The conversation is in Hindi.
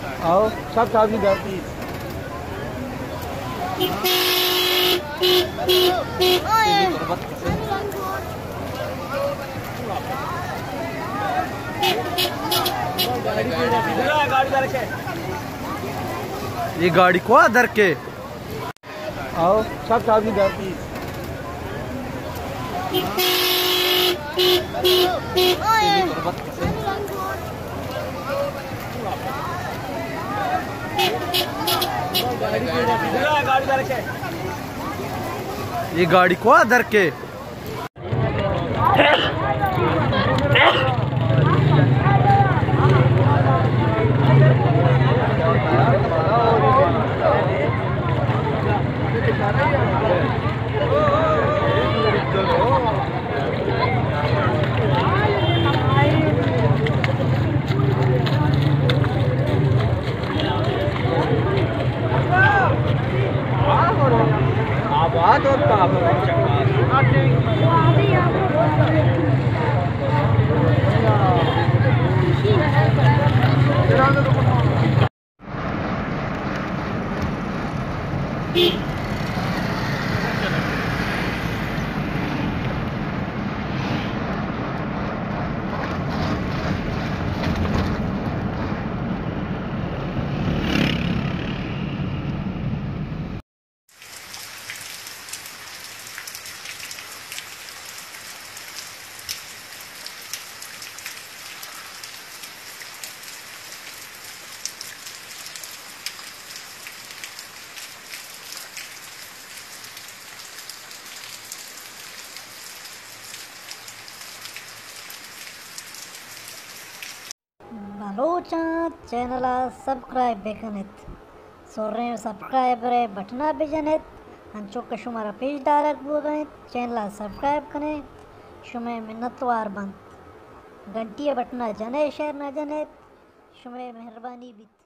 आओ सब साथ में जाती ये गाड़ी को अदर के आओ सब साथ में जाती ये गाड़ी को अदर के आबाद और बलोचात चैनल सब्सक्राइब बेकनेत सोरे सब्सक्राइबर बटना बेजनेत अंचो के शुमारा पेज डायरेक्ट बोगनेत चैनल सब्सक्राइब कने शुमे मिन्नतवार बंद घंटिया बटना जने शेयर न जनेत शुमे मेहरबानी बीत